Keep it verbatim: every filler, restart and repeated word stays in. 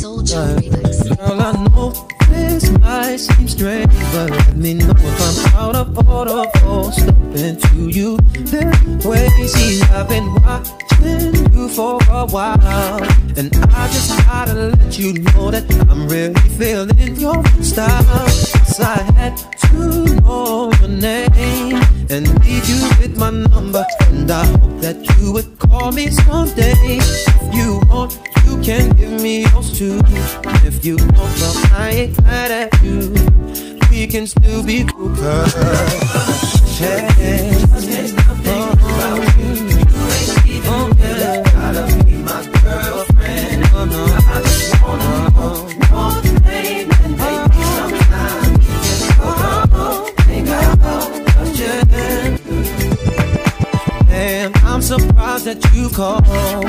Girl, I know this might seem strange, but let me know if I'm out of order for stepping to you this way. See, I've been watching you for a while, and I just gotta let you know that I'm really feeling your style. So I had to know your name and leave you with my number, and I hope that you would call me someday. If you want, you can give me yours too. If you want, well, I ain't mad at you. We can still be cool, girl. Hey, hey, oh, about you. You ain't even really gotta be my girlfriend. No, no, I just wanna know more, babe, and maybe sometime we can go hang out again. Damn, I'm surprised that you called.